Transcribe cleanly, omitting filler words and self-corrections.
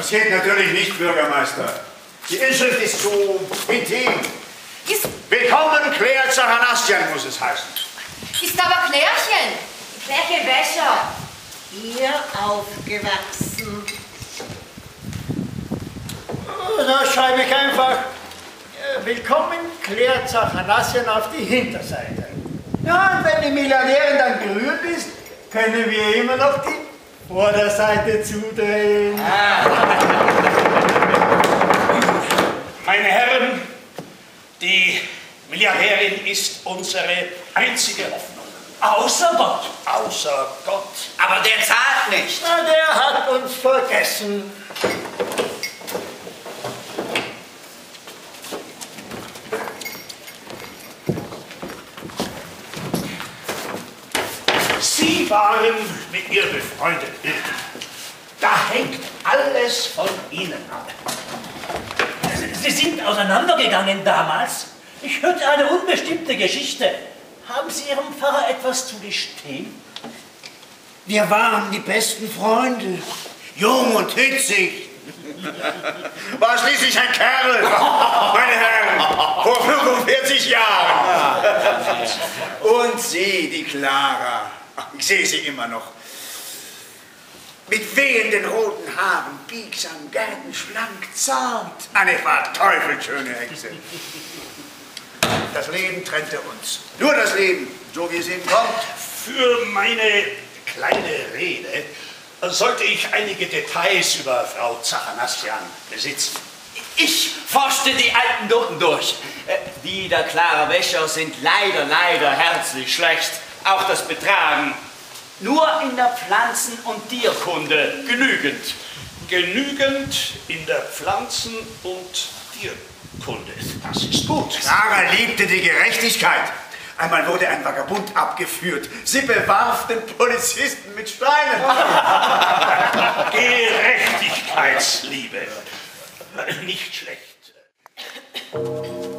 Das geht natürlich nicht, Bürgermeister. Die Inschrift ist zu intim. Willkommen, Claire Zachanassian, muss es heißen. Ist aber Klärchen. Klärchen Wäscher. Hier aufgewachsen. Da schreibe ich einfach, willkommen, Claire Zachanassian auf die Hinterseite. Ja, und wenn die Milliardärin dann gerührt ist, können wir immer noch die Vorderseite zudrehen. Meine Herren, die Milliardärin ist unsere einzige Hoffnung. Außer Gott. Außer Gott. Aber der zahlt nicht. Na, der hat uns vergessen. Sie waren mit ihr befreundet. Da hängt alles von Ihnen ab. Sie sind auseinandergegangen damals. Ich hörte eine unbestimmte Geschichte. Haben Sie Ihrem Pfarrer etwas zu gestehen? Wir waren die besten Freunde. Jung und hitzig. War schließlich ein Kerl, meine Herren, vor 45 Jahren. Und Sie, die Clara, ich sehe sie immer noch. Mit wehenden roten Haaren, biegsam, gärtenschlank, zart. Eine war teufelsschöne Hexe. Das Leben trennte uns. Nur das Leben, so wie es eben kommt. Für meine kleine Rede sollte ich einige Details über Frau Zachanassian besitzen. Ich forschte die alten Noten durch. Die der Clara Wäscher sind leider herzlich schlecht. Auch das Betragen. Nur in der Pflanzen- und Tierkunde genügend. Genügend in der Pflanzen- und Tierkunde. Das ist gut. Clara liebte die Gerechtigkeit. Einmal wurde ein Vagabund abgeführt. Sie bewarf den Polizisten mit Steinen. Gerechtigkeitsliebe. Nicht schlecht.